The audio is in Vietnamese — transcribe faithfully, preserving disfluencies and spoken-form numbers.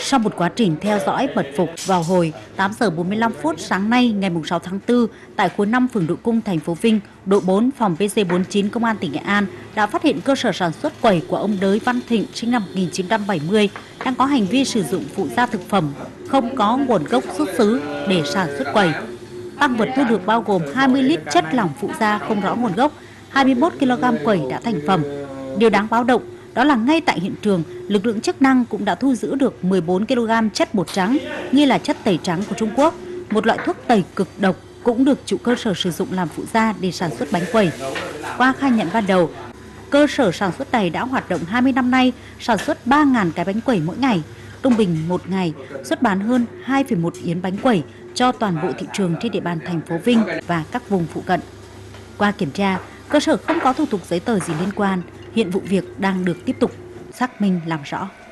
Sau một quá trình theo dõi mật phục, vào hồi tám giờ bốn mươi lăm phút sáng nay ngày sáu tháng tư, tại khối năm phường Đội Cung, thành phố Vinh, đội bốn phòng P C bốn chín Công an tỉnh Nghệ An đã phát hiện cơ sở sản xuất quẩy của ông Đới Văn Thịnh sinh năm một nghìn chín trăm bảy mươi đang có hành vi sử dụng phụ gia thực phẩm không có nguồn gốc xuất xứ để sản xuất quẩy. Tang vật thu được bao gồm hai mươi lít chất lỏng phụ gia không rõ nguồn gốc, hai mươi mốt ki lô gam quẩy đã thành phẩm. Điều đáng báo động đó là ngay tại hiện trường, lực lượng chức năng cũng đã thu giữ được mười bốn ki lô gam chất bột trắng, nghi là chất tẩy trắng của Trung Quốc, một loại thuốc tẩy cực độc cũng được chủ cơ sở sử dụng làm phụ gia để sản xuất bánh quẩy. Qua khai nhận ban đầu, cơ sở sản xuất này đã hoạt động hai mươi năm nay, sản xuất ba nghìn cái bánh quẩy mỗi ngày, trung bình một ngày xuất bán hơn hai phẩy một yến bánh quẩy cho toàn bộ thị trường trên địa bàn thành phố Vinh và các vùng phụ cận. Qua kiểm tra, cơ sở không có thủ tục giấy tờ gì liên quan, hiện vụ việc đang được tiếp tục xác minh làm rõ.